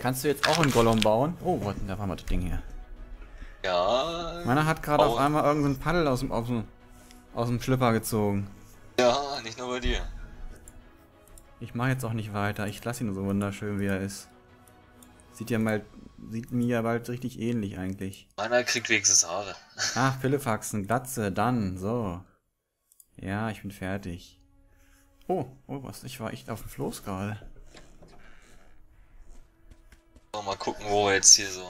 Kannst du jetzt auch einen Gollum bauen? Oh, da war mal das Ding hier. Ja. Meiner hat gerade auf einmal irgendein Paddel aus dem Schlüpper gezogen. Ja, nicht nur bei dir. Ich mache jetzt auch nicht weiter. Ich lasse ihn so wunderschön, wie er ist. Sieht mir ja bald richtig ähnlich eigentlich. Meiner kriegt wenigstens Haare. Ach, Pillefaxen, Glatze, dann, so. Ja, ich bin fertig. Oh, was? Ich war echt auf dem Floß gerade. So, mal gucken, wo wir jetzt hier so.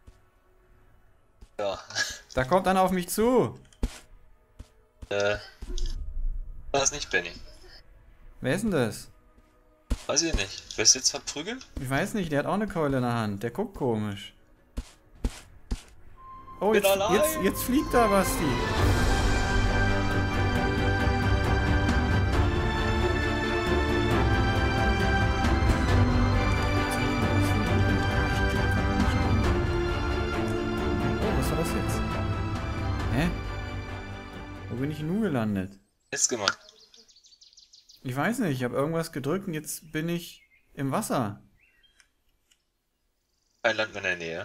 Ja. Da kommt einer auf mich zu. Das ist nicht Benny. Wer ist denn das? Weiß ich nicht. Wirst du jetzt verprügeln? Ich weiß nicht, der hat auch eine Keule in der Hand. Der guckt komisch. Oh, Bin allein. jetzt fliegt da Basti. Oh, was war das jetzt? Hä? Wo bin ich nun gelandet? Jetzt gemacht. Ich weiß nicht, ich habe irgendwas gedrückt und jetzt bin ich im Wasser. Ein Land in der Nähe.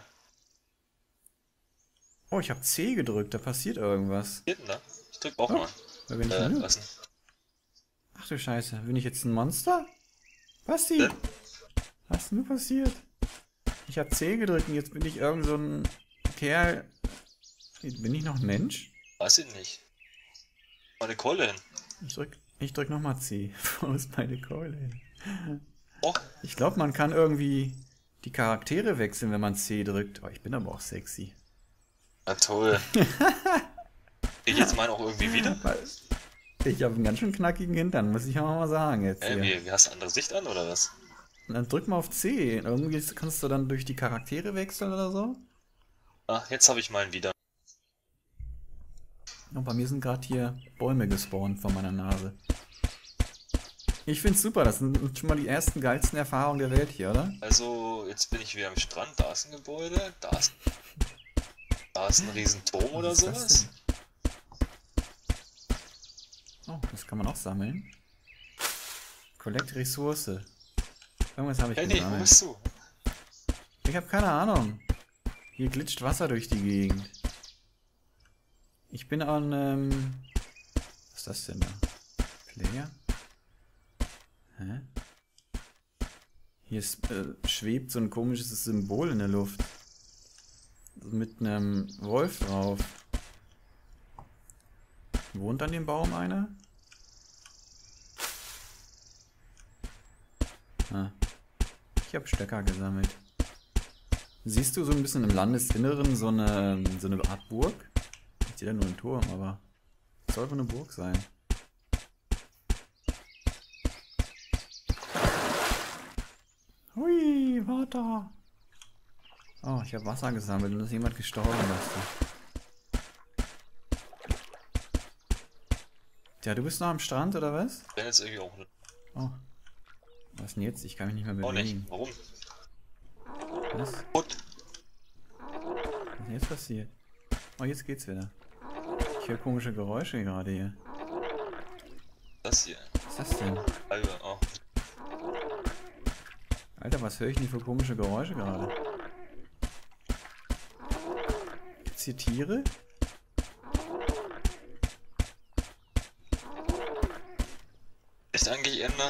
Oh, ich habe C gedrückt, da passiert irgendwas. Hier denn da? Ich drück auch Oh, mal. da bin ich hin. Lassen. Ach du Scheiße, bin ich jetzt ein Monster? Basti, was ist denn nur passiert? Ich habe C gedrückt und jetzt bin ich irgend so ein Kerl. Bin ich noch ein Mensch? Weiß ich nicht. Meine Keule hin. Ich drück nochmal C. Wo ist meine Keule hin? Oh, Ich glaube, man kann irgendwie die Charaktere wechseln, wenn man C drückt. Oh, ich bin aber auch sexy. na toll. Ich jetzt meinen auch irgendwie wieder? Ich habe einen ganz schön knackigen Hintern, muss ich auch mal sagen jetzt hier. Wie hast du andere Sicht an oder was? Und dann drück mal auf C. Irgendwie kannst du dann durch die Charaktere wechseln oder so. Ah, jetzt habe ich meinen wieder. Und bei mir sind gerade hier Bäume gespawnt vor meiner Nase. Ich find's super, das sind schon mal die ersten geilsten Erfahrungen der Welt hier, oder? Also, jetzt bin ich wieder am Strand. Da ist ein Gebäude. Da ist ein Riesenturm oder Was ist das sowas. denn? Oh, das kann man auch sammeln. Collect Ressource. Irgendwas habe ich Hey, nee, wo gesammelt. bist du? Ich habe keine Ahnung. Hier glitscht Wasser durch die Gegend. Ich bin an, was ist das denn da? Player? Hä? Hier schwebt so ein komisches Symbol in der Luft. Mit einem Wolf drauf. Wohnt an dem Baum einer? Ah. Ich habe Stöcker gesammelt. Siehst du so ein bisschen im Landesinneren so eine Art Burg? Ich sehe da nur einen Turm, aber es soll wohl eine Burg sein. Hui, warte. Oh, ich habe Wasser gesammelt und ist jemand gestorben, Basti. Tja, du bist noch am Strand, oder was? Ich bin jetzt irgendwie auch nicht. Oh. Was denn jetzt? Ich kann mich nicht mehr Auch nicht. bewegen. Warum? Was? Gut. Was ist denn jetzt passiert? Oh, jetzt geht's wieder. Ich höre komische Geräusche gerade hier. Das hier. Was ist das denn? Halbe. Oh. Alter, was höre ich denn für komische Geräusche gerade? Gibt's hier Tiere? Echt eigentlich ändern?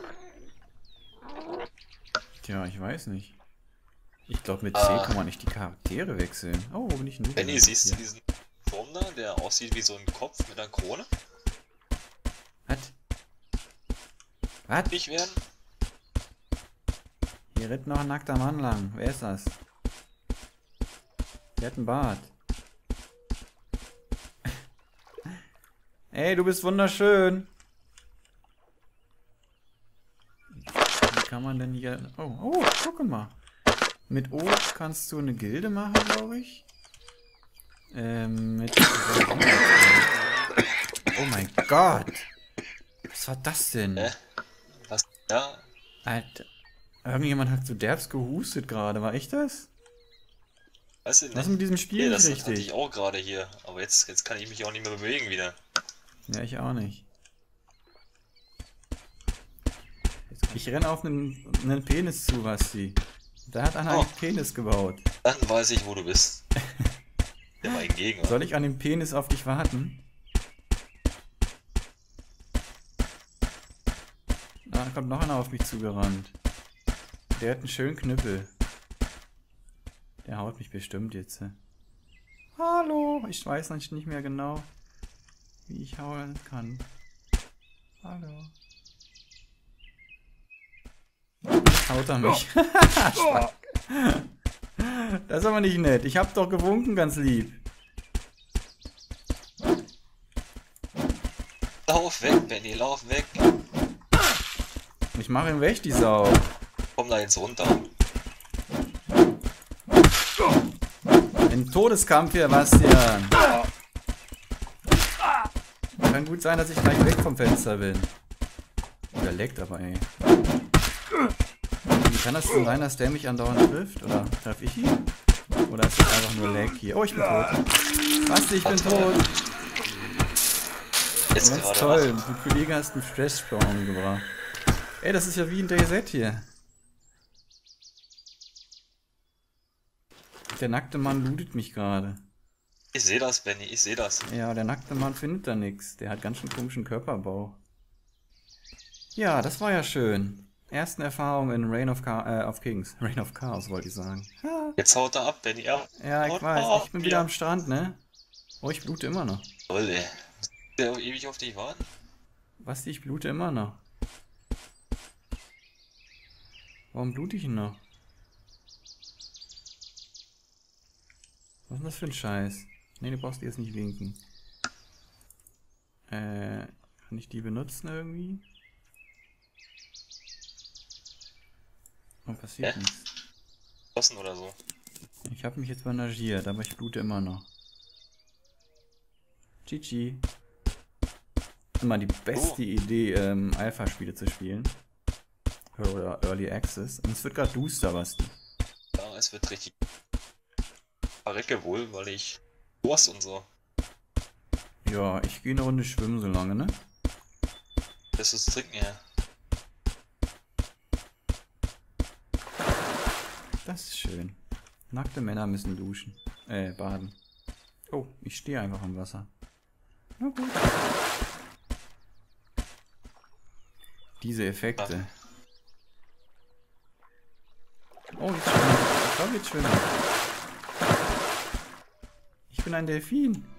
Tja, ich weiß nicht. Ich glaube, mit C kann man nicht die Charaktere wechseln. Oh, wo bin ich denn? Benny, siehst du diesen Turm da, der aussieht wie so ein Kopf mit einer Krone? Was? Was? Nicht werden? Hier rennt noch ein nackter Mann lang. Wer ist das? Der hat einen Bart. Ey, du bist wunderschön. Wie kann man denn hier... Oh, guck mal. Mit O kannst du eine Gilde machen, glaube ich. Oh mein Gott. Was war das denn? Was? Ja, Alter. Irgendjemand hat so derbs gehustet gerade. War ich das? weiß ich nicht. Was ist mit diesem Spiel Nee, nicht das hatte ich richtig? auch gerade hier. Aber jetzt kann ich mich auch nicht mehr bewegen wieder. Ja, ich auch nicht. Ich renne auf einen Penis zu, Basti. Da hat einer einen Penis gebaut. Dann weiß ich, wo du bist. Der war ein Gegner. Soll ich an dem Penis auf dich warten? Da kommt noch einer auf mich zugerannt. Der hat einen schönen Knüppel. Der haut mich bestimmt jetzt. Hallo, ich weiß noch nicht mehr genau, wie ich hauen kann. Hallo. Jetzt haut er mich. Das ist aber nicht nett. Ich hab doch gewunken, ganz lieb. Lauf weg, Benny, lauf weg. Ich mache ihn weg, die Sau. Komm da jetzt runter. Ein Todeskampf hier, Bastian. Kann gut sein, dass ich gleich weg vom Fenster bin. Der leckt aber, ey. Wie kann das denn sein, dass der mich andauernd trifft? Oder treffe ich ihn? Oder ist das einfach nur Lag hier? Oh, ich bin tot. Basti, ich bin tot. Jetzt Ganz gerade toll. Du Kollege hast einen Stress-Spawn gebracht. Ey, das ist ja wie ein DayZ hier. Der nackte Mann lootet mich gerade. Ich sehe das, Benny, ich sehe das. Ja, der nackte Mann findet da nichts. Der hat ganz schön komischen Körperbau. Ja, das war ja schön. Ersten Erfahrung in Reign of Kings. Reign of Chaos wollte ich sagen. Ha. Jetzt haut er ab, Benny. Ja, ich weiß. Ich bin wieder am Strand, ne? Oh, ich blute immer noch. Toll, ey. Der ewig auf dich warten. Basti, ich blute immer noch. Warum blute ich denn noch? Was ist denn das für ein Scheiß? Ne, du brauchst die jetzt nicht winken. Kann ich die benutzen irgendwie? Oh, passiert nichts. Schossen oder so. Ich habe mich jetzt bandagiert, aber ich blute immer noch. GG. Immer die beste Idee, Alpha-Spiele zu spielen. Oder Early Access. Und es wird gerade duster, Basti. Ja, es wird richtig. Verrecke wohl, weil ich Durst und so. Ja, ich gehe eine Runde schwimmen so lange, ne? Das ist Trinken, ja. Das ist schön. Nackte Männer müssen duschen. Baden. Oh, ich stehe einfach im Wasser. Na gut. Diese Effekte. Oh, jetzt schwimmen. Ich glaube, jetzt schwimmen. Ich bin ein Delfin.